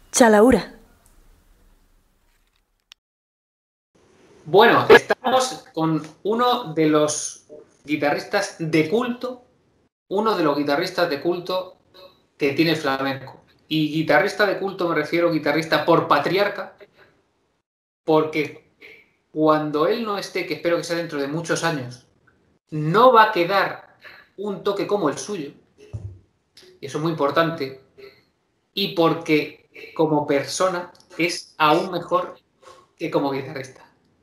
Chalaura. Bueno, estamos con uno de los guitarristas de culto, que tiene el flamenco. Y guitarrista de culto me refiero a guitarrista por patriarca, porque cuando él no esté, que espero que sea dentro de muchos años, no va a quedar un toque como el suyo, y eso es muy importante, y porque como persona es aún mejor que como guitarrista.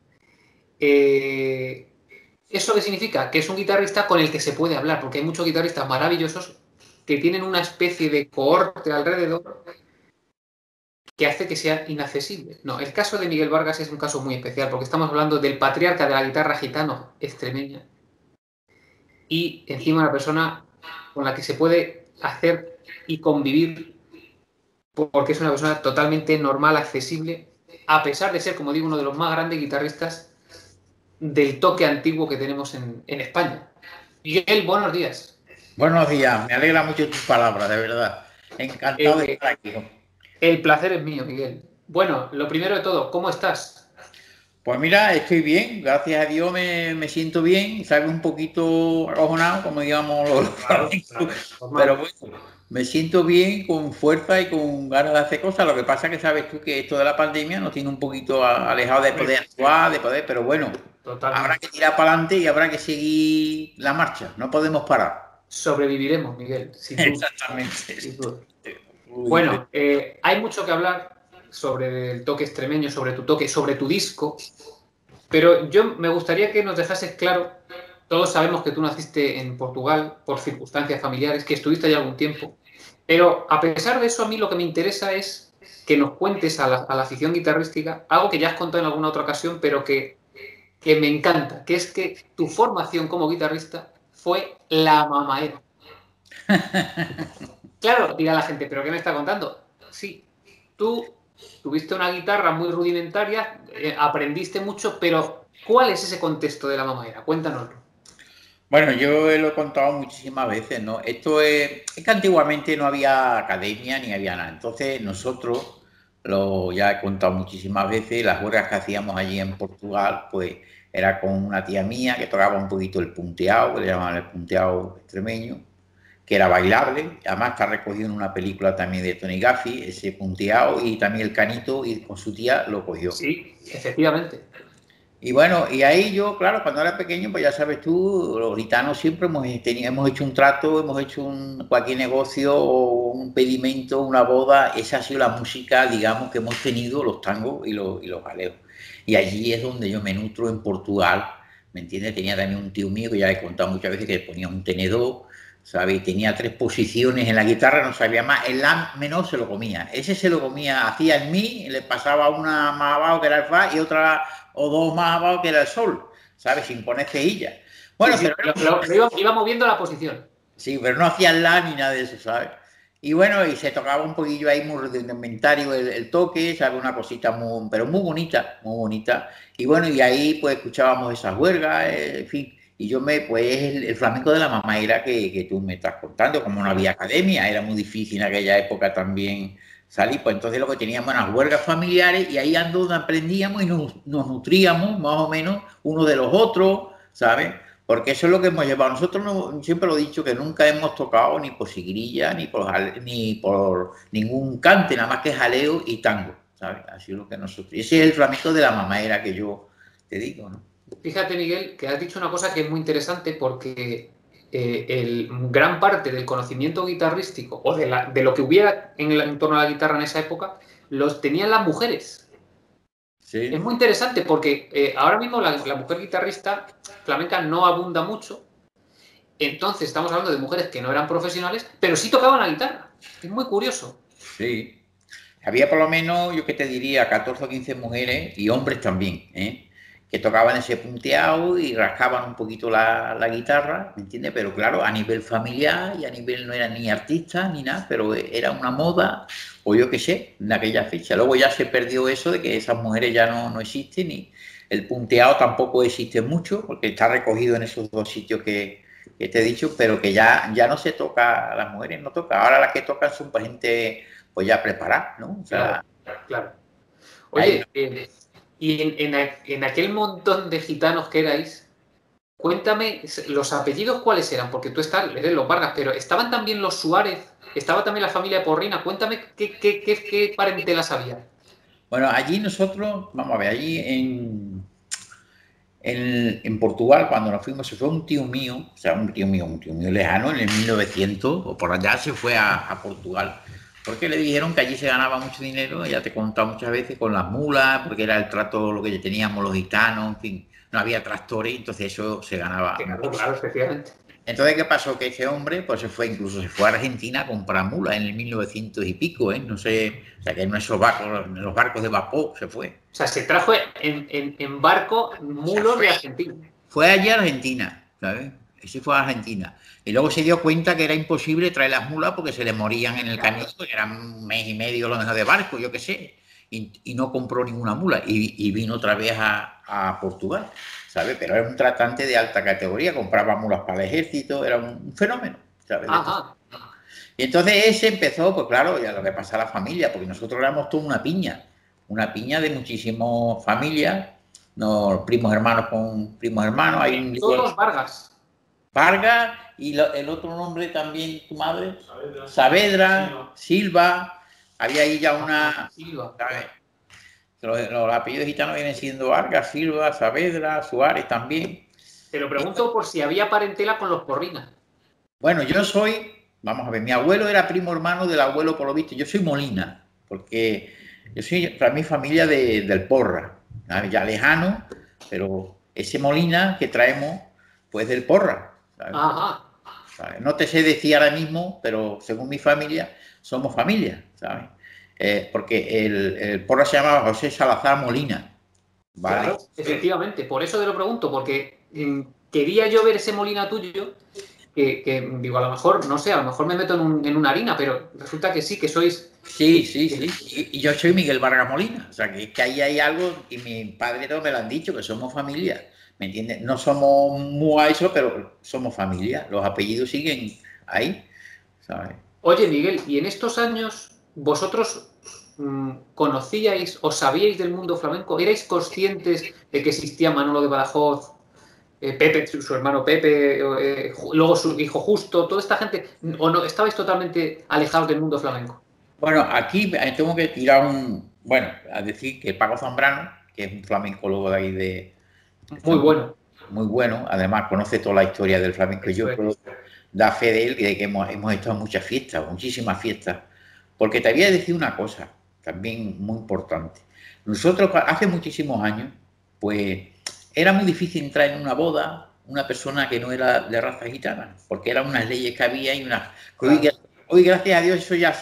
¿Eso qué significa? Que es un guitarrista con el que se puede hablar, porque hay muchos guitarristas maravillosos que tienen una especie de cohorte alrededor que hace que sea inaccesible. No, el caso de Miguel Vargas es un caso muy especial, porque estamos hablando del patriarca de la guitarra gitano extremeña y encima una persona con la que se puede hacer y convivir porque es una persona totalmente normal, accesible, a pesar de ser, como digo, uno de los más grandes guitarristas del toque antiguo que tenemos en España. Miguel, buenos días. Buenos días, me alegra mucho tus palabras, de verdad. Encantado de Eh, estar aquí. el placer es mío, Miguel. Bueno, lo primero de todo, ¿cómo estás? Pues mira, estoy bien, gracias a Dios me siento bien, sabes, un poquito acojonado, como digamos los Claro, flamencos, pero normal. bueno, me siento bien, con fuerza y con ganas de hacer cosas. Lo que pasa es que sabes tú que esto de la pandemia nos tiene un poquito alejado de poder actuar, pero bueno, habrá Totalmente. que tirar para adelante y habrá que seguir la marcha, no podemos parar. Sobreviviremos, Miguel, sin duda. Exactamente. Sin duda. Uy, Bueno, hay mucho que hablar sobre el toque extremeño, sobre tu toque, sobre tu disco, pero yo me gustaría que nos dejases claro, todos sabemos que tú naciste en Portugal por circunstancias familiares, que estuviste allí algún tiempo, pero a pesar de eso a mí lo que me interesa es que nos cuentes a la afición guitarrística algo que ya has contado en alguna otra ocasión, pero que me encanta, que es que tu formación como guitarrista fue la mamaera. Claro, dirá la gente, ¿pero qué me está contando? Sí, tú tuviste una guitarra muy rudimentaria, aprendiste mucho, pero ¿cuál es ese contexto de la mamaera? Cuéntanoslo. bueno, yo lo he contado muchísimas veces, ¿no? Esto es que antiguamente no había academia ni había nada. Entonces nosotros, ya he contado muchísimas veces, las huelgas que hacíamos allí en Portugal, pues era con una tía mía que tocaba un poquito el punteado, que le llamaban el punteado extremeño, que era bailable. Además está recogido en una película también de Tony Gaffi, ese punteado, y también el canito, y con su tía lo cogió. Sí, efectivamente. Y bueno, y ahí yo, claro, cuando era pequeño, pues ya sabes tú, los gitanos siempre hemos hecho un trato, hemos hecho cualquier negocio o un pedimento, una boda. Esa ha sido la música, digamos, que hemos tenido, los tangos y los galeos. Y allí es donde yo me nutro en Portugal, ¿me entiendes? Tenía también un tío mío que ya he contado muchas veces que ponía un tenedor, ¿sabes? Tenía tres posiciones en la guitarra, no sabía más. El la menor se lo comía. Ese se lo comía, hacía el mi, le pasaba una más abajo que era el fa y otra o dos más abajo que era el sol, ¿sabes? Sin poner cejilla. Sí, Bueno, sí, pero iba moviendo la posición. sí, pero no hacía la ni nada de eso, ¿sabes? Y bueno, y se tocaba un poquillo ahí muy rudimentario el toque, ¿sabes? Una cosita muy, pero muy bonita, muy bonita. Y bueno, y ahí pues escuchábamos esas huelgas, en fin. Y yo pues el flamenco de la mamaera que tú me estás contando, como no había academia, era muy difícil en aquella época también salir, pues entonces lo que teníamos eran huelgas familiares y ahí ando donde aprendíamos y nos nutríamos más o menos unos de los otros, ¿sabes? Porque eso es lo que hemos llevado. Nosotros siempre lo he dicho que nunca hemos tocado ni por sigrilla, ni por ningún cante, nada más que jaleo y tango, ¿sabes? Así es lo que nosotros. Ese es el flamenco de la mamaera que yo te digo, ¿no? Fíjate, Miguel, que has dicho una cosa que es muy interesante porque gran parte del conocimiento guitarrístico o de lo que hubiera en torno a la guitarra en esa época los tenían las mujeres. Es Sí, muy interesante porque ahora mismo la mujer guitarrista flamenca no abunda mucho. Entonces estamos hablando de mujeres que no eran profesionales, pero sí tocaban la guitarra. Es muy curioso. sí. Había por lo menos, yo que te diría, 14 o 15 mujeres y hombres también, ¿eh? Que tocaban ese punteado y rascaban un poquito la guitarra, ¿me entiendes? Pero claro, a nivel familiar y a nivel no eran ni artistas ni nada, pero era una moda, o yo qué sé, en aquella fecha. Luego ya se perdió eso de que esas mujeres ya no existen y el punteado tampoco existe mucho, porque está recogido en esos dos sitios que te he dicho, pero que ya no se toca, a las mujeres no toca. Ahora las que tocan son para gente pues ya preparar, ¿no? O sea, claro. Oye, y en aquel montón de gitanos que erais, cuéntame, los apellidos cuáles eran, porque tú eres los Vargas, pero estaban también los Suárez, estaba también la familia Porrina, cuéntame qué parentelas había. bueno, allí nosotros, vamos a ver, allí en Portugal, cuando nos fuimos, se fue un tío mío, o sea, un tío mío lejano, en el 1900, o por allá se fue a Portugal, porque le dijeron que allí se ganaba mucho dinero, ya te he contado muchas veces, con las mulas, porque era el trato, lo que teníamos los gitanos, en fin, no había tractores, entonces eso se ganaba. Claro, efectivamente. Entonces, ¿qué pasó? Que ese hombre, pues incluso se fue a Argentina a comprar mulas en el 1900 y pico, ¿eh? No sé, o sea, que en los barcos de vapor se fue. O sea, se trajo en barco mulos de Argentina. Fue allí a Argentina, ¿sabes? Ese fue a Argentina. Y luego se dio cuenta que era imposible traer las mulas porque se le morían en el camino, que eran un mes y medio lo mejor de barco, yo qué sé. Y no compró ninguna mula. Y vino otra vez a Portugal, ¿sabes? Pero era un tratante de alta categoría, compraba mulas para el ejército, era un fenómeno, ¿sabes? Ajá. Y entonces ese empezó, pues claro, ya lo que pasa a la familia, porque nosotros éramos toda una piña de muchísimas familias, no, primos hermanos con primos hermanos, hay un Todos Vargas. Vargas y el otro nombre también, tu madre, Saavedra, Silva, había ahí ya una... Silva. ¿sabes? Los apellidos gitanos vienen siendo Vargas, Silva, Saavedra, Suárez también. Te lo pregunto por si había parentela con los Porrina. Bueno, yo soy, vamos a ver, mi abuelo era primo hermano del abuelo, por lo visto, yo soy Molina, porque yo soy, para mi familia del Porra, ¿sabes? Ya lejano, pero ese Molina que traemos, pues del Porra, ¿sabes? Ajá. ¿Sabes? No te sé decir ahora mismo, pero según mi familia, somos familia, ¿sabes? Porque el Porra se llamaba José Salazar Molina, ¿vale? Claro, efectivamente, por eso te lo pregunto, porque quería yo ver ese Molina tuyo, que digo, a lo mejor, no sé, a lo mejor me meto en una harina, pero resulta que sí, que sois... Sí. Y yo soy Miguel Vargas Molina. O sea, que ahí hay algo, y mi padre todo me lo han dicho, que somos familia. ¿Me entiendes? No somos muy a eso, pero somos familia. Los apellidos siguen ahí, ¿sabes? Oye, Miguel, ¿y en estos años vosotros conocíais o sabíais del mundo flamenco? ¿Erais conscientes de que existía Manolo de Badajoz, Pepe, su hermano Pepe, luego su hijo Justo, toda esta gente? ¿O no estabais totalmente alejados del mundo flamenco? Bueno, aquí tengo que tirar bueno, a decir que Paco Zambrano, que es un flamencólogo de ahí de Muy bueno. Muy bueno, además conoce toda la historia del flamenco. Yo creo da fe de él, de que hemos estado en muchas fiestas, muchísimas fiestas. Porque te voy a decir una cosa, también muy importante. Nosotros hace muchísimos años, pues era muy difícil entrar en una boda una persona que no era de raza gitana, porque eran unas leyes que había y unas... Hoy, gracias a Dios, eso ya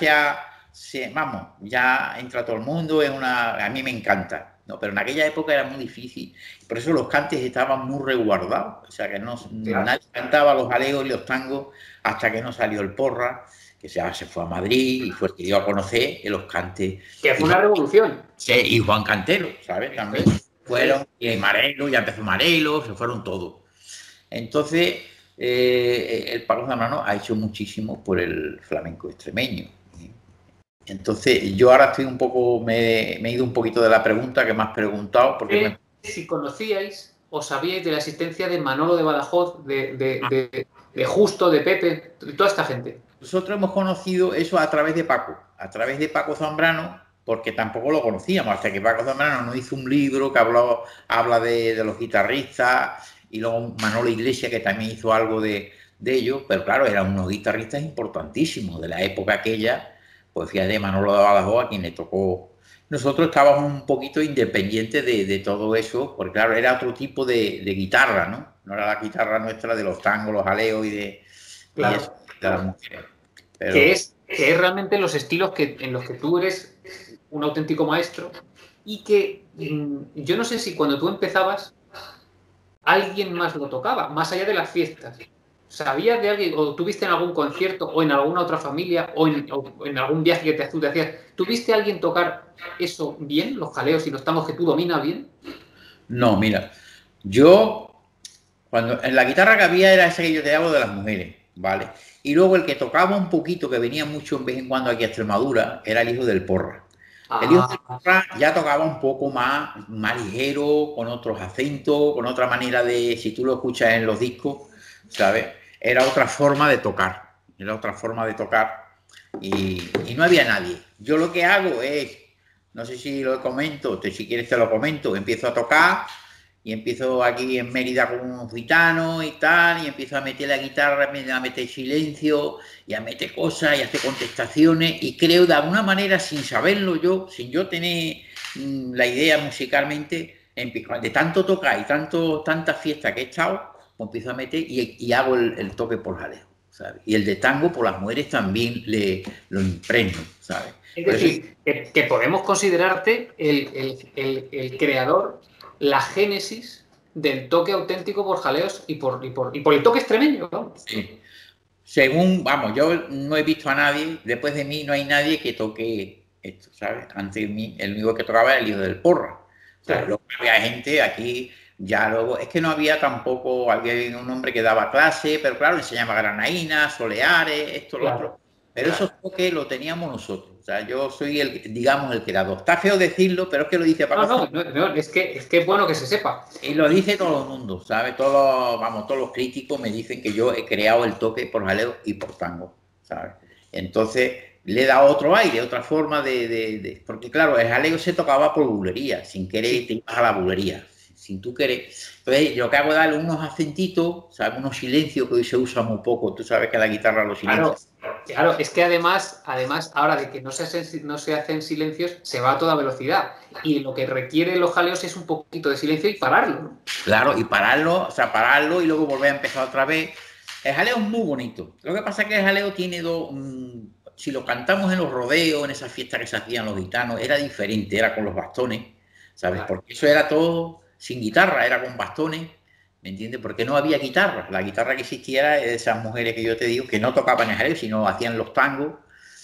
vamos, ya entra todo el mundo, a mí me encanta. No, pero en aquella época era muy difícil. Por eso los cantes estaban muy resguardados. O sea, que nadie cantaba los aleos y los tangos hasta que no salió el Porra, que se fue a Madrid y fue el que dio a conocer los cantes. Que fue una revolución. Sí, y Juan Cantero, ¿sabes? También fueron, y Marelo, ya empezó Marelo, se fueron todos. Entonces, el Paco Zambrano ha hecho muchísimo por el flamenco extremeño. Entonces, yo ahora estoy un poco, me he ido un poquito de la pregunta que me has preguntado. Porque si conocíais o sabíais de la existencia de Manolo de Badajoz, de Justo, de Pepe, de toda esta gente. Nosotros hemos conocido eso a través de Paco Zambrano, porque tampoco lo conocíamos, hasta que Paco Zambrano nos hizo un libro que habla de los guitarristas, y luego Manolo Iglesias, que también hizo algo de ellos, pero claro, eran unos guitarristas importantísimos de la época aquella. Pues fíjate, Manolo de Badajoz, a quien le tocó. Nosotros estábamos un poquito independientes de todo eso, porque claro, era otro tipo de guitarra, ¿no? No era la guitarra nuestra de los tangos, los aleos y eso, de las mujeres. Pero... que es realmente los estilos en los que tú eres un auténtico maestro, y que yo no sé si cuando tú empezabas alguien más lo tocaba, más allá de las fiestas. ¿Sabías de alguien, o tuviste en algún concierto, o en alguna otra familia, o en algún viaje que tú te hacías, tuviste a alguien tocar eso bien, los jaleos y los tangos, que tú dominas bien? No, mira, yo, en la guitarra que había era esa que yo te hablo de las mujeres, ¿vale? Y luego el que tocaba un poquito, que venía mucho en vez en cuando aquí a Extremadura, era el hijo del Porra. El hijo del Ah, Porra ya tocaba un poco más ligero, con otros acentos, con otra manera de, si tú lo escuchas en los discos, ¿sabes? Era otra forma de tocar, era otra forma de tocar y no había nadie. Yo lo que hago es, no sé si lo comento, si quieres te lo comento, empiezo a tocar y empiezo aquí en Mérida con unos gitanos y tal, y empiezo a meter la guitarra, a meter silencio, y a meter cosas, y a hacer contestaciones, y creo de alguna manera, sin saberlo yo, sin yo tener la idea musicalmente, de tanto tocar y tanta fiesta que he estado, pues empiezo a meter y hago el toque por jaleo, ¿sabes? Y el de tango por las mujeres también lo impregno, ¿sabes? es Por eso, decir, que podemos considerarte el creador, la génesis del toque auténtico por jaleos y por el toque extremeño, ¿no? sí. Según, vamos, yo no he visto a nadie, después de mí no hay nadie que toque esto, ¿sabes? Antes de mí, el único que tocaba era el hijo del Porra. ¿Sabes? Claro. Luego había gente aquí, ya luego, es que no había tampoco, había un hombre que daba clase, pero claro, enseñaba granaínas, soleares, esto, lo otro. Claro, Pero claro. esos toques lo teníamos nosotros. O sea, yo soy el, digamos, el creador. Está feo decirlo, pero es que lo dice No, Paco no, Zambrano. no, es que es bueno que se sepa. Y lo Y dice todo el mundo, ¿sabes? Todos, vamos, todos los críticos me dicen que yo he creado el toque por jaleo y por tango, ¿sabes? Entonces le he dado otro aire, otra forma Porque claro, el jaleo se tocaba por bulería, sin querer te sí, ibas a la bulería, sin tú querer. Entonces yo lo que hago es darle unos acentitos, ¿sabes? Unos silencios que hoy se usa muy poco, tú sabes que la guitarra los claro, silencios. claro, es que además, ahora de que no se hacen silencios, se va a toda velocidad. Y lo que requieren los jaleos es un poquito de silencio y pararlo, ¿no? Claro, y pararlo, o sea, pararlo y luego volver a empezar otra vez. El jaleo es muy bonito. Lo que pasa es que el jaleo tiene si lo cantamos en los rodeos, en esas fiestas que se hacían los gitanos, era diferente, era con los bastones, ¿sabes? Claro. Porque eso era todo sin guitarra, era con bastones, ¿me entiendes? Porque no había guitarra. La guitarra que existía era de esas mujeres que yo te digo, que no tocaban el jaleo, sino hacían los tangos,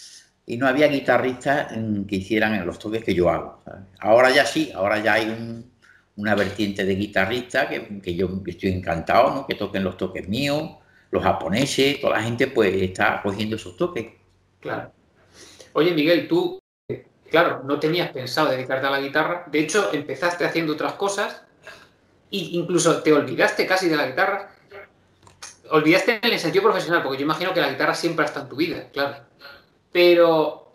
y no había guitarristas que hicieran los toques que yo hago, ¿sabes? Ahora ya sí, ahora ya hay una vertiente de guitarrista que yo estoy encantado, ¿no? Que toquen los toques míos, los japoneses, toda la gente pues está cogiendo esos toques. Claro. Oye, Miguel, tú, claro, no tenías pensado dedicarte a la guitarra. De hecho, empezaste haciendo otras cosas e incluso te olvidaste casi de la guitarra. Olvidaste en el sentido profesional, porque yo imagino que la guitarra siempre ha estado en tu vida, claro. Pero,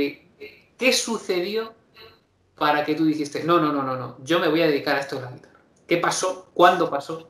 ¿qué sucedió para que tú dijiste, no, no, no, no, no, yo me voy a dedicar a esto de la guitarra? ¿Qué pasó? ¿Cuándo pasó?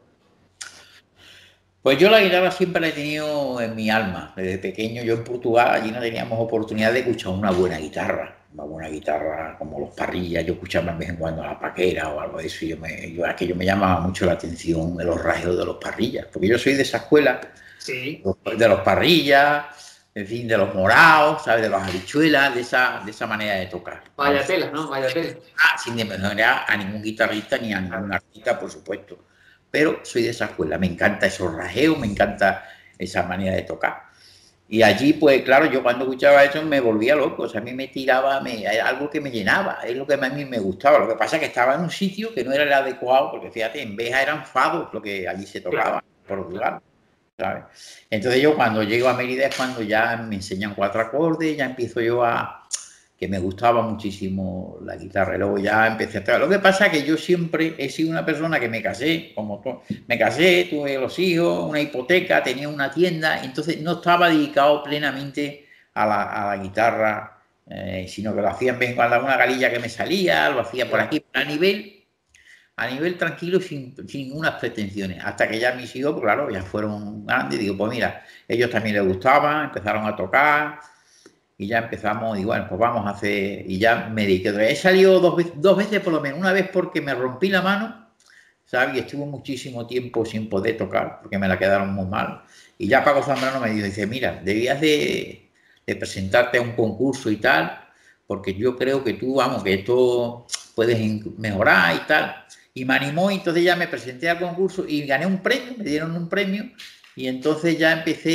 Pues yo la guitarra siempre la he tenido en mi alma. Desde pequeño yo en Portugal allí no teníamos oportunidad de escuchar una buena guitarra como los Parrillas. Yo escuchaba de vez en cuando a la Paquera o algo de eso. Aquello me llamaba mucho la atención de los rasgos de los Parrillas, porque yo soy de esa escuela, Sí, de los Parrillas, en fin, de los Moraos, ¿sabes? De los Habichuelas, de esa manera de tocar. vaya tela, ¿no? Vaya tela. Sin desmerecer a ningún guitarrista ni a ningún Claro. artista, por supuesto. Pero soy de esa escuela, me encanta esos rajeos, me encanta esa manera de tocar. Y allí, pues claro, yo cuando escuchaba eso me volvía loco, o sea, a mí me tiraba, era algo que me llenaba, es lo que a mí me gustaba. Lo que pasa es que estaba en un sitio que no era el adecuado, porque fíjate, en Beja eran fados lo que allí se tocaba, Claro, en Portugal, ¿sabes? Entonces yo cuando llego a Mérida es cuando ya me enseñan 4 acordes, ya empiezo yo que me gustaba muchísimo la guitarra y luego ya empecé a tocar. Lo que pasa es que yo siempre he sido una persona que me casé, me casé, tuve los hijos, una hipoteca, tenía una tienda, entonces no estaba dedicado plenamente a la guitarra, sino que lo hacía en vez en cuando alguna galilla que me salía, lo hacía por claro. aquí, a nivel tranquilo, sin ninguna pretensiones, hasta que ya mis hijos, pues claro, ya fueron grandes, digo, pues mira, ellos también les gustaba, empezaron a tocar, y ya empezamos, y bueno, pues vamos a hacer, y ya me dediqué otra vez. He salido dos veces por lo menos, una vez porque me rompí la mano, ¿sabes? Y estuve muchísimo tiempo sin poder tocar, porque me la quedaron muy mal. Y ya Paco Zambrano me dice, mira, debías de presentarte a un concurso y tal, porque yo creo que tú, vamos, que esto puedes mejorar y tal. Y me animó, y entonces ya me presenté al concurso y gané un premio, me dieron un premio, y entonces ya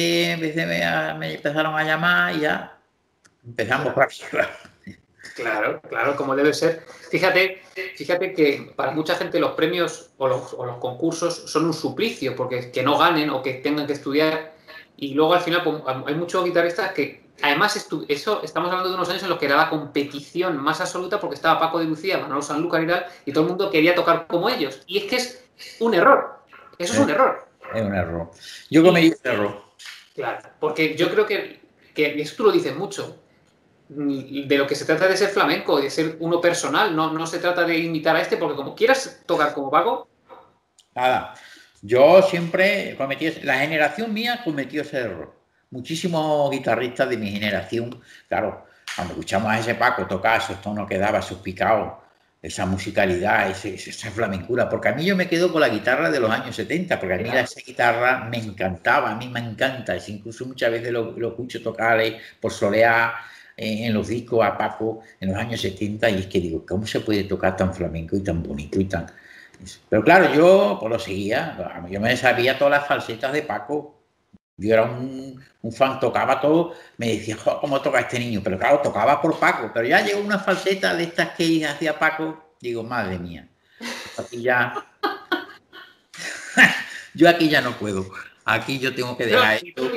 me empezaron a llamar y ya empezamos Claro. por aquí. Claro, claro, como debe ser. Fíjate que para mucha gente los premios o los concursos son un suplicio, porque que no ganen o que tengan que estudiar. Y luego al final pues, hay muchos guitarristas que, además, eso estamos hablando de unos años en los que era la competición más absoluta porque estaba Paco de Lucía, Manolo Sanlúcar y tal, y todo el mundo quería tocar como ellos. Y es que es un error. Eso es un error. Es un error. Yo cometí ese error. Claro, porque yo creo que eso tú lo dices mucho. De lo que se trata de ser flamenco, de ser uno personal, no se trata de imitar a este, porque como quieras tocar como Paco. Nada. Yo siempre cometí, la generación mía cometió ese error. Muchísimos guitarristas de mi generación, claro, cuando escuchamos a ese Paco tocar esos tonos que daba, esos picados, esa musicalidad, esa flamencura, porque a mí yo me quedo con la guitarra de los años 70, porque a mí esa guitarra me encantaba, a mí me encanta, incluso muchas veces lo escucho tocar por soleá en los discos a Paco en los años 70 y es que digo, ¿cómo se puede tocar tan flamenco y tan bonito y tan... Pero claro, yo pues lo seguía, yo me sabía todas las falsetas de Paco. Yo era un fan, tocaba todo, me decía, ¿cómo toca este niño? Pero claro, tocaba por Paco, pero ya llegó una falseta de estas que hacía Paco, digo, madre mía, aquí ya... yo aquí ya no puedo, aquí yo tengo que dejar esto.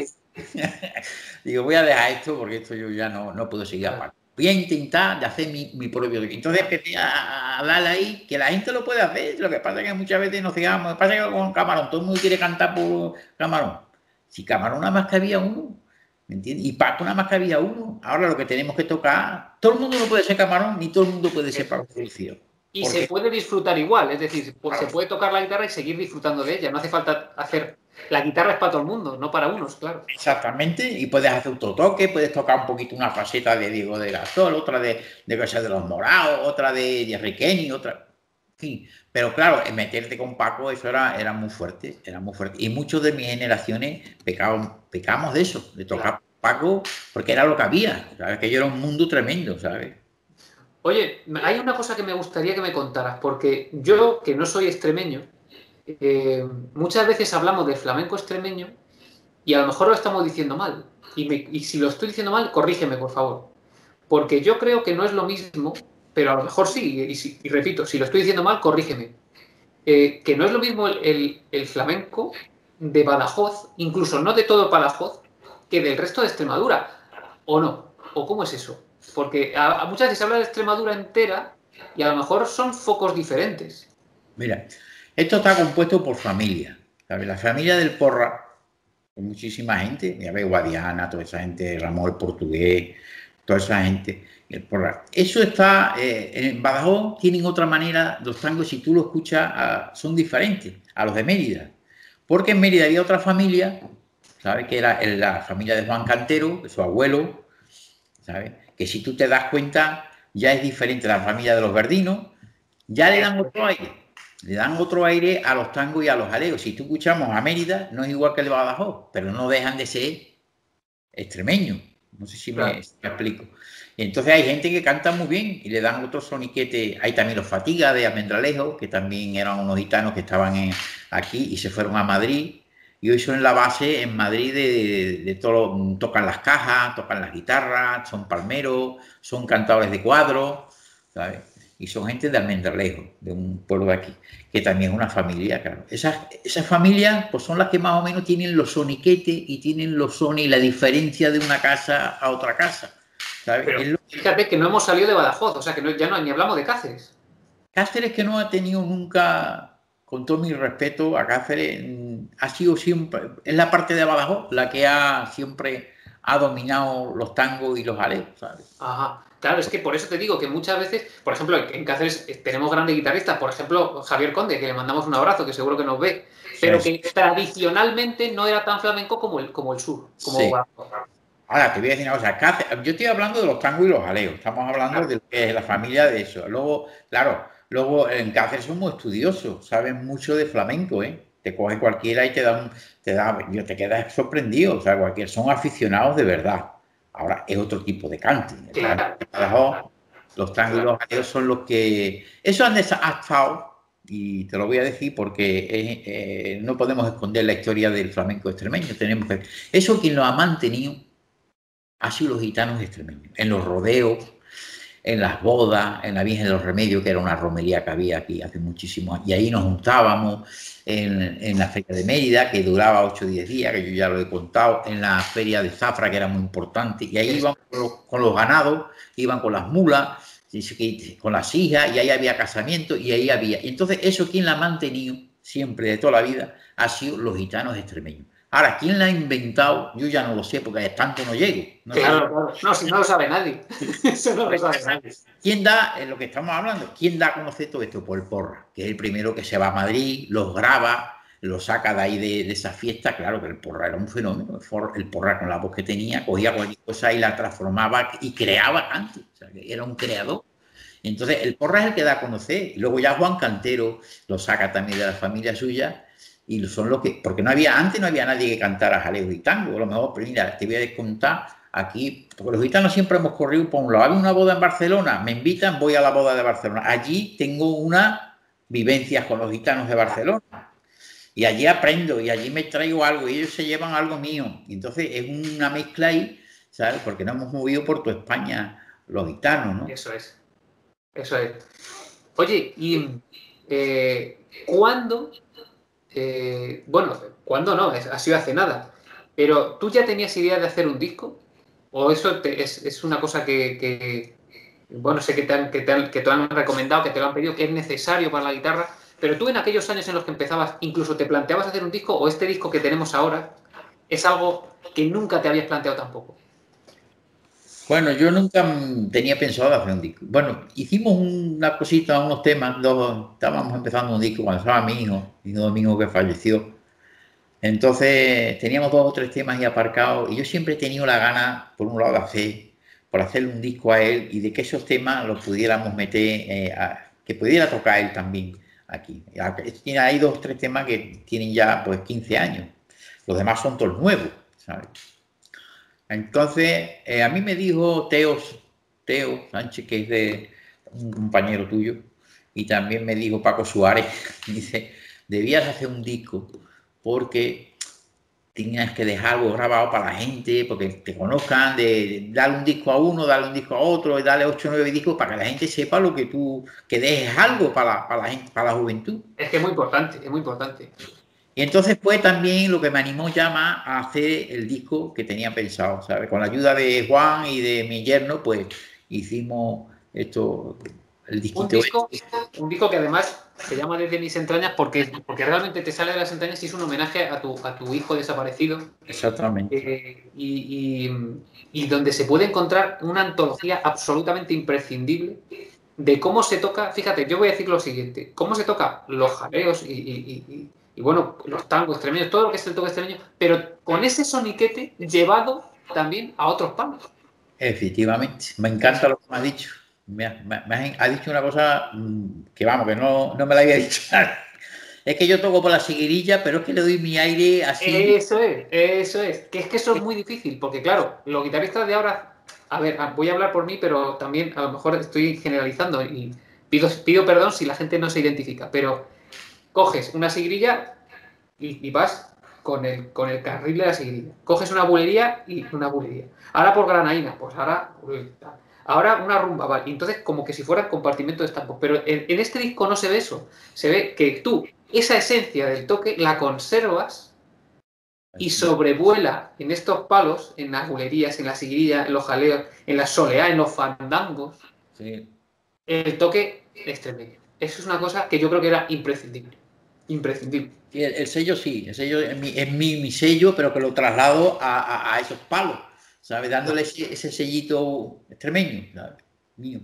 Digo, voy a dejar esto porque esto yo ya no puedo seguir a Paco. Voy a intentar de hacer mi propio... Entonces empecé a hablar ahí, que la gente lo puede hacer, lo que pasa es que muchas veces nos digamos, lo que pasa es que con Camarón, todo el mundo quiere cantar por Camarón. Si Camarón nada más que había uno, ¿me entiendes? Y Paco nada más que había uno. Ahora lo que tenemos que tocar, todo el mundo no puede ser Camarón, ni todo el mundo puede ser Paco Lucio. Y se puede disfrutar igual, es decir, pues se puede tocar la guitarra y seguir disfrutando de ella. No hace falta hacer... La guitarra es para todo el mundo, no para unos, claro. Exactamente, y puedes hacer otro toque, puedes tocar un poquito una faceta de Diego de Gasol, otra de los Morados, otra de Jerry Kenny, otra... En fin, pero claro, meterte con Paco, eso era muy fuerte, era muy fuerte. Y muchos de mis generaciones pecamos de eso, de tocar Paco, porque era lo que había, ¿sabes? Que yo era un mundo tremendo, ¿sabes? Oye, hay una cosa que me gustaría que me contaras, porque yo, que no soy extremeño, muchas veces hablamos de flamenco extremeño y a lo mejor lo estamos diciendo mal. Y si lo estoy diciendo mal, corrígeme, por favor. Porque yo creo que no es lo mismo, pero a lo mejor sí, y repito, si lo estoy diciendo mal, corrígeme. Que no es lo mismo el flamenco de Badajoz, incluso no de todo Badajoz, que del resto de Extremadura. ¿O no? ¿O cómo es eso? Porque muchas veces se habla de Extremadura entera y a lo mejor son focos diferentes. Mira, esto está compuesto por familias, ¿sabes? La familia del Porra, con muchísima gente, ya ves, Guadiana, toda esa gente, Ramón el Portugués, toda esa gente, el Porra. Eso está, en Badajoz tienen otra manera, los tangos, si tú lo escuchas, son diferentes a los de Mérida. Porque en Mérida había otra familia, ¿sabes? Que era la familia de Juan Cantero, de su abuelo, ¿sabes? Que si tú te das cuenta, ya es diferente a la familia de los Verdinos, ya le dan otro aire. Le dan otro aire a los tangos y a los aleos. Si tú escuchamos a Mérida, no es igual que el Badajoz, pero no dejan de ser extremeños. No sé si me explico. Y entonces hay gente que canta muy bien y le dan otro soniquete. Hay también los Fatiga de Almendralejo, que también eran unos gitanos que estaban aquí y se fueron a Madrid. Y hoy son la base en Madrid de todo. Tocan las cajas, tocan las guitarras, son palmeros, son cantadores de cuadros, ¿sabes? Y son gente de Almendralejo, de un pueblo de aquí, que también es una familia, claro. Esas familias pues son las que más o menos tienen los soniquetes y tienen los sones y la diferencia de una casa a otra casa, ¿sabes? Pero fíjate que no hemos salido de Badajoz, o sea que ni hablamos de Cáceres. Cáceres, que no ha tenido nunca, con todo mi respeto a Cáceres, ha sido siempre, es la parte de Badajoz la que siempre ha dominado los tangos y los aleos, ¿sabes? Ajá. Claro, es que por eso te digo que muchas veces, por ejemplo, en Cáceres tenemos grandes guitarristas, por ejemplo, Javier Conde, que le mandamos un abrazo, que seguro que nos ve, pero que tradicionalmente no era tan flamenco como el sur. Sí. Ahora, te voy a decir una cosa, yo estoy hablando de los tangos y los aleos, estamos hablando de lo que es la familia de eso. Luego, claro, en Cáceres son muy estudiosos, saben mucho de flamenco, ¿eh? Te coge cualquiera y te quedas sorprendido, o sea, son aficionados de verdad. Ahora, es otro tipo de cante. Claro. Los tangos y los aleos son los que... Eso han estado, y te lo voy a decir porque no podemos esconder la historia del flamenco extremeño. Eso quien lo ha mantenido ha sido los gitanos extremeños. En los rodeos, en las bodas, en la Virgen de los Remedios, que era una romería que había aquí hace muchísimos años, y ahí nos juntábamos, en la Feria de Mérida, que duraba 8 o 10 días, que yo ya lo he contado, en la Feria de Zafra, que era muy importante, y ahí iban con los ganados, iban con las mulas, con las hijas, y ahí había casamiento, y ahí había... Entonces, eso, ¿quién la ha mantenido siempre, de toda la vida? Ha sido los gitanos extremeños. Ahora, ¿quién la ha inventado? Yo ya no lo sé, porque tanto no llego. No claro, sé. claro. No, si no lo sabe nadie. Eso no lo sabe nadie. ¿Quién da, en lo que estamos hablando, quién da a conocer todo esto? Pues el Porra, que es el primero que se va a Madrid, los graba, los saca de ahí de esa fiesta. Claro que el Porra era un fenómeno. El Porra, con la voz que tenía, cogía cualquier cosa y la transformaba y creaba antes. O sea, que era un creador. Entonces, el Porra es el que da a conocer. Y luego ya Juan Cantero lo saca también de la familia suya. Y son los que... Porque antes no había nadie que cantara jaleo y tango. A lo mejor, pero mira, te voy a descontar aquí, porque los gitanos siempre hemos corrido por un lado. Hay una boda en Barcelona, me invitan, voy a la boda de Barcelona. Allí tengo unas vivencias con los gitanos de Barcelona. Y allí aprendo, y allí me traigo algo, y ellos se llevan algo mío. Y entonces es una mezcla ahí, ¿sabes? Porque nos hemos movido por toda España los gitanos, ¿no? Eso es. Eso es. Oye, ¿y cuándo? Bueno, ¿cuándo no? Ha sido hace nada. Pero ¿tú ya tenías idea de hacer un disco? ¿O eso es una cosa bueno, sé que te han recomendado, que te lo han pedido, que es necesario para la guitarra? Pero tú en aquellos años en los que empezabas, incluso te planteabas hacer un disco, o este disco que tenemos ahora, es algo que nunca te habías planteado tampoco. Bueno, yo nunca tenía pensado hacer un disco. Bueno, hicimos una cosita, unos temas, estábamos empezando un disco cuando estaba mi hijo Domingo, que falleció. Entonces teníamos 2 o 3 temas ahí aparcados, y yo siempre he tenido la gana, por un lado, por hacerle un disco a él, y de que esos temas los pudiéramos meter, que pudiera tocar él también aquí. Hay 2 o 3 temas que tienen ya pues 15 años. Los demás son todos nuevos, ¿sabes? Entonces, a mí me dijo Teo Sánchez, que es de un compañero tuyo, y también me dijo Paco Suárez, dice, debías hacer un disco porque tienes que dejar algo grabado para la gente, porque te conozcan, de darle un disco a uno, darle un disco a otro, y darle 8 o 9 discos para que la gente sepa lo que que dejes algo para la gente, para la juventud. Es que es muy importante, es muy importante. Y entonces fue también lo que me animó ya más a hacer el disco que tenía pensado, ¿sabes? Con la ayuda de Juan y de mi yerno, pues hicimos esto, el disquito. Un disco que además se llama Desde mis entrañas porque realmente te sale de las entrañas y es un homenaje a tu hijo desaparecido. Exactamente. Y donde se puede encontrar una antología absolutamente imprescindible de cómo se toca. Fíjate, yo voy a decir lo siguiente: cómo se toca los jaleos y bueno, los tangos extremeños, todo lo que es el toque extremeño, pero con ese soniquete llevado también a otros palos. Efectivamente, me encanta lo que me has dicho. Ha dicho una cosa que vamos, que no me la había dicho. Es que yo toco por la siguirilla, pero es que le doy mi aire así. Eso es. Que es que eso es muy difícil, porque claro, los guitarristas de ahora, a ver, voy a hablar por mí, pero también a lo mejor estoy generalizando y pido perdón si la gente no se identifica, pero coges una sigrilla y vas con el carril de la sigrilla. Coges una bulería y una bulería. Ahora por granaína, pues ahora una rumba, vale. Y entonces como que si fuera compartimento de estampos. Pero en este disco no se ve eso. Se ve que tú, esa esencia del toque, la conservas y sobrevuela en estos palos, en las bulerías, en la sigrilla, en los jaleos, en la soleá, en los fandangos, Sí. el toque extremeño. Eso es una cosa que yo creo que era imprescindible. Imprescindible. El sello sí, el sello es mi sello, pero que lo traslado a esos palos, ¿sabes? Dándole ese sellito extremeño, ¿sabes? Mío.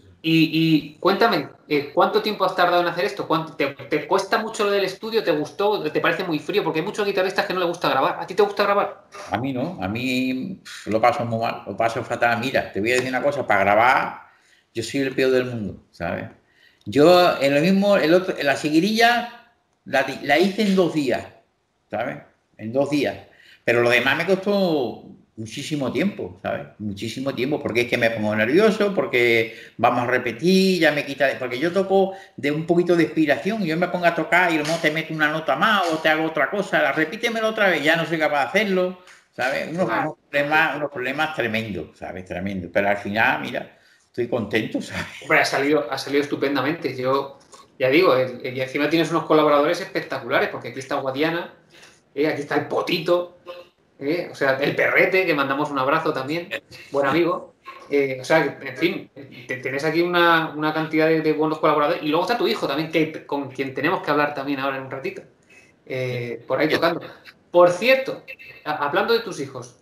Y cuéntame, ¿cuánto tiempo has tardado en hacer esto? ¿Te cuesta mucho lo del estudio? ¿Te gustó? ¿Te parece muy frío? Porque hay muchos guitarristas que no les gusta grabar. ¿A ti te gusta grabar? A mí no, a mí lo paso muy mal, lo paso fatal. Mira, te voy a decir una cosa, para grabar yo soy el peor del mundo, ¿sabes? Yo en lo mismo, la seguirilla la hice en 2 días, ¿sabes? En 2 días. Pero lo demás me costó muchísimo tiempo, ¿sabes? Muchísimo tiempo, porque es que me pongo nervioso, porque vamos a repetir, ya me quita... Porque yo toco de un poquito de inspiración, y yo me pongo a tocar y luego te meto una nota más o te hago otra cosa, repítemelo otra vez, ya no soy capaz de hacerlo, ¿sabes? Unos problemas tremendos, ¿sabes? Tremendos. Pero al final, mira, estoy contento, ¿sabes? Hombre, ha salido estupendamente. Yo, ya digo, y encima tienes unos colaboradores espectaculares, porque aquí está Guadiana, aquí está el Potito, o sea, el Perrete, que mandamos un abrazo también, buen amigo. O sea, en fin, tienes aquí una cantidad de buenos colaboradores. Y luego está tu hijo también, con quien tenemos que hablar también ahora en un ratito. Por ahí tocando. Por cierto, hablando de tus hijos,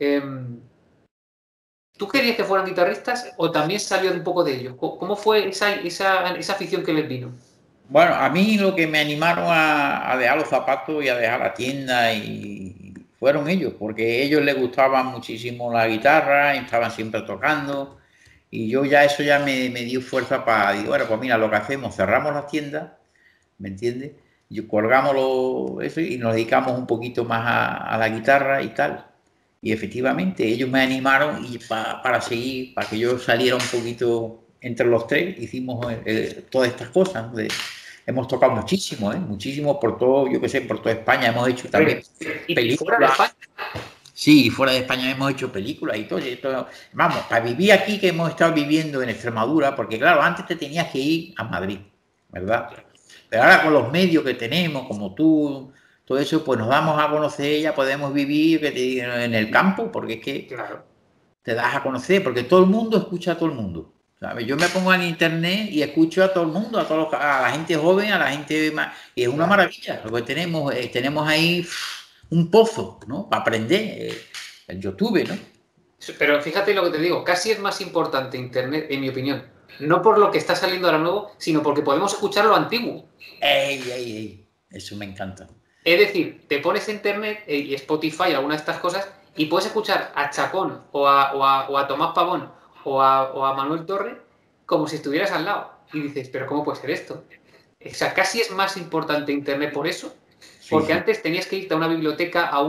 ¿tú querías que fueran guitarristas o también salió un poco de ellos? ¿Cómo fue esa afición que les vino? Bueno, a mí lo que me animaron a dejar los zapatos y a dejar la tienda y fueron ellos, porque a ellos les gustaba muchísimo la guitarra, estaban siempre tocando y yo ya eso ya me dio fuerza para, digo, bueno, pues mira, lo que hacemos, cerramos las tiendas, ¿me entiendes? Y colgamos eso y nos dedicamos un poquito más a la guitarra y tal. Y efectivamente, ellos me animaron y para seguir, para que yo saliera un poquito entre los tres, hicimos todas estas cosas, ¿no? Hemos tocado muchísimo, muchísimo por todo, yo qué sé, por toda España. Hemos hecho también películas. Sí, fuera de España hemos hecho películas y todo. Vamos, para vivir aquí que hemos estado viviendo en Extremadura, porque claro, antes te tenías que ir a Madrid, ¿verdad? Pero ahora con los medios que tenemos, como tú, todo eso, pues nos damos a conocer, ya podemos vivir en el campo, porque es que te das a conocer, porque todo el mundo escucha a todo el mundo. ¿Sabes? Yo me pongo en internet y escucho a todo el mundo, a la gente joven, a la gente más, y es una maravilla. Lo que tenemos ahí un pozo, ¿no? Para aprender el YouTube, ¿no? Pero fíjate lo que te digo, casi es más importante internet, en mi opinión. No por lo que está saliendo ahora nuevo, sino porque podemos escuchar lo antiguo. ¡Ey! Eso me encanta. Es decir, te pones internet y Spotify, alguna de estas cosas, y puedes escuchar a Chacón o a Tomás Pavón o a Manuel Torre como si estuvieras al lado. Y dices, ¿pero cómo puede ser esto? O sea, casi es más importante internet por eso, porque antes tenías que irte a una biblioteca, a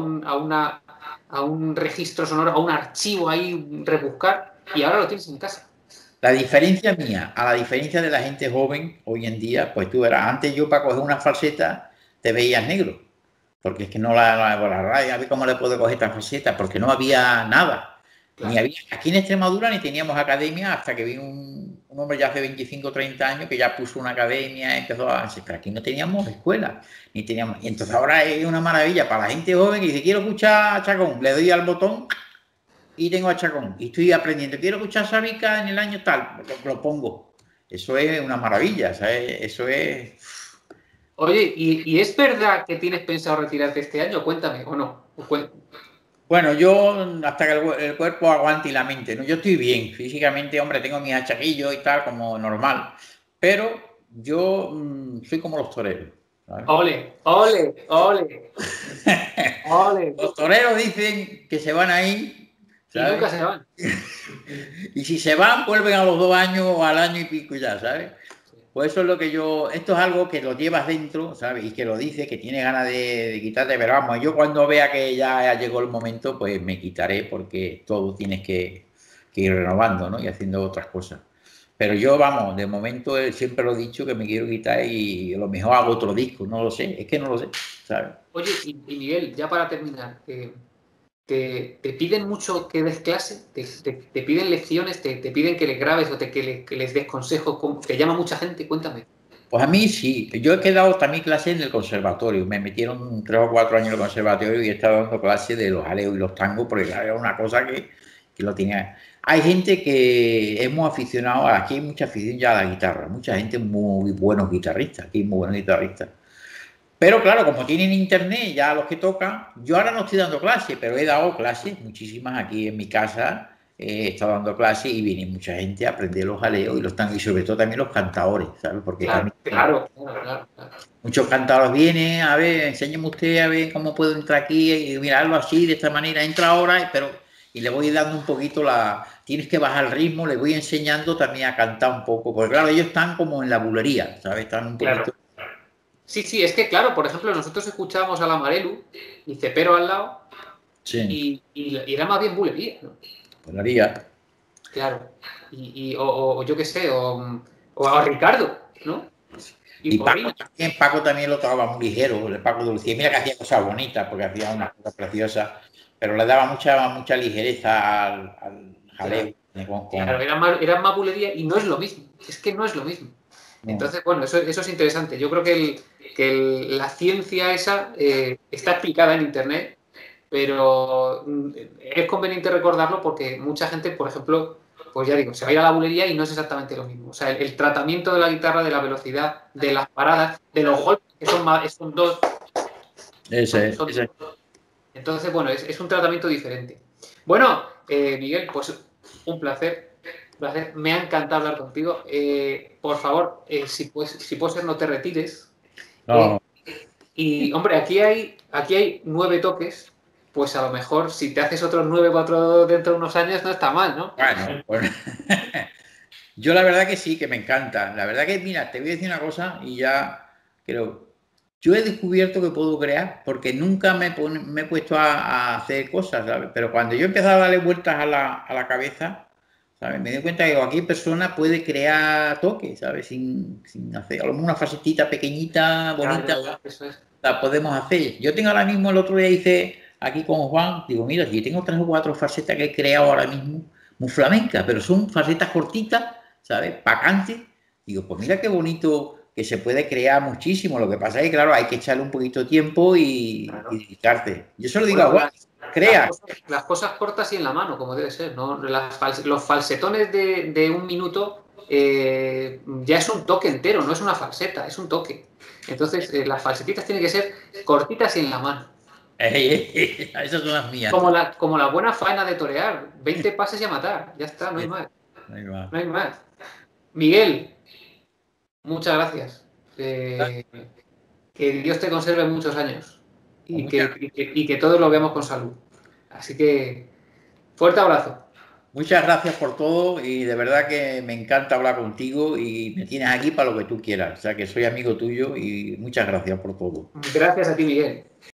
un registro sonoro, a un archivo ahí, rebuscar, y ahora lo tienes en casa. La diferencia mía, a la diferencia de la gente joven hoy en día, pues tú verás, antes yo para coger una falseta te veías negro, porque es que no la radio, a ver cómo le puedo coger esta falseta, porque no había nada. Claro. Ni había, aquí en Extremadura ni teníamos academia hasta que vino un hombre ya hace 25 o 30 años que ya puso una academia, empezó a decir, pero aquí no teníamos escuela, ni teníamos, y entonces ahora es una maravilla para la gente joven que dice, quiero escuchar a Chacón, le doy al botón y tengo a Chacón y estoy aprendiendo, quiero escuchar Sabica en el año tal, lo pongo. Eso es una maravilla, ¿sabes? Eso es... Oye, ¿y es verdad que tienes pensado retirarte este año? Cuéntame, ¿o no? Bueno, yo hasta que el cuerpo aguante y la mente, ¿no? Yo estoy bien, físicamente, hombre, tengo mis achaquillos y tal, como normal, pero yo soy como los toreros, ¿sabes? ¡Ole! Los toreros dicen que se van a ir, ¿sabes? Y nunca se van. Y si se van, vuelven a los 2 años o al año y pico ya, ¿sabes? Pues eso es lo que esto es algo que lo llevas dentro, ¿sabes? Y que lo dices, que tienes ganas de quitarte, pero vamos, yo cuando vea que ya llegó el momento, pues me quitaré porque todo tienes que ir renovando, ¿no? Y haciendo otras cosas. Pero yo, vamos, de momento siempre lo he dicho que me quiero quitar y a lo mejor hago otro disco, no lo sé, es que no lo sé, ¿sabes? Oye, y Miguel, ya para terminar, ¿te piden mucho que des clase? ¿Te piden lecciones? ¿Te piden que les grabes o que les des consejos? ¿Te llama mucha gente? Cuéntame. Pues a mí sí. Yo he dado también clases en el conservatorio. Me metieron 3 o 4 años en el conservatorio y he estado dando clases de los aleos y los tangos porque claro, era una cosa que lo tenía. Hay gente que es muy aficionado, aquí hay mucha afición ya a la guitarra, mucha gente muy buenos guitarristas, aquí hay muy buenos guitarristas. Pero claro, como tienen internet, ya los que tocan, yo ahora no estoy dando clases, pero he dado clases, muchísimas aquí en mi casa, he estado dando clases y viene mucha gente a aprender los jaleos y los tangos y sobre todo también los cantadores, ¿sabes? Porque claro. Muchos cantadores vienen, a ver, enséñeme usted a ver cómo puedo entrar aquí y mirarlo así, de esta manera, entra ahora, y le voy dando un poquito tienes que bajar el ritmo, le voy enseñando también a cantar un poco, porque claro, ellos están como en la bulería, ¿sabes? Están un poquito... Sí, es que claro, por ejemplo, nosotros escuchábamos a la Marelu y Cepero al lado y era más bien bulería, ¿no? Bulería. Claro. O yo qué sé, o a Ricardo, ¿no? Y Paco también lo tocaba muy ligero, el Paco de Lucía. Mira que hacía cosas bonitas, porque hacía unas cosas preciosas, pero le daba mucha ligereza al jaleo. Claro, era más bulería y no es lo mismo. Es que no es lo mismo. Entonces, bueno, eso es interesante. Yo creo que la ciencia esa está explicada en Internet, pero es conveniente recordarlo porque mucha gente, por ejemplo, pues ya digo, se va a ir a la bulería y no es exactamente lo mismo. O sea, el tratamiento de la guitarra, de la velocidad, de las paradas, de los golpes, que son dos. Ese. Entonces, bueno, es un tratamiento diferente. Bueno, Miguel, pues un placer. Me ha encantado hablar contigo. Por favor, si puede ser, no te retires. No, Y, hombre, aquí hay 9 toques. Pues a lo mejor si te haces otros 9 dentro de unos años no está mal, ¿no? bueno, pues, yo la verdad que sí, que me encanta. La verdad que, mira, te voy a decir una cosa y ya creo. Yo he descubierto que puedo crear porque nunca me he puesto a hacer cosas, ¿sabes? Pero cuando yo empecé a darle vueltas a la cabeza, ¿sabes? Me di cuenta que cualquier persona puede crear toques, ¿sabes? Sin hacer, a lo mejor una facetita pequeñita, bonita, Ya, eso es. la podemos hacer. Yo tengo ahora mismo, el otro día hice aquí con Juan, digo, mira, si tengo 3 o 4 facetas que he creado ahora mismo, muy flamencas, pero son facetas cortitas, ¿sabes? Pacantes. Digo, pues mira qué bonito que se puede crear muchísimo. Lo que pasa es que, claro, hay que echarle un poquito de tiempo y dedicarte. Yo se lo digo a Bueno, Juan, crea. las cosas cortas y en la mano, como debe ser, ¿no? Los falsetones de un minuto ya es un toque entero, no es una falseta, es un toque. Entonces, las falsetitas tienen que ser cortitas y en la mano. Esas son las mías. Como la buena faena de torear, 20 pases y a matar, ya está, no hay más. Ahí va. No hay más. Miguel, muchas gracias. Que Dios te conserve muchos años Pues y que todos lo veamos con salud. Así que, fuerte abrazo. muchas gracias por todo y de verdad que me encanta hablar contigo y me tienes aquí para lo que tú quieras. O sea que soy amigo tuyo y muchas gracias por todo. Gracias a ti, Miguel.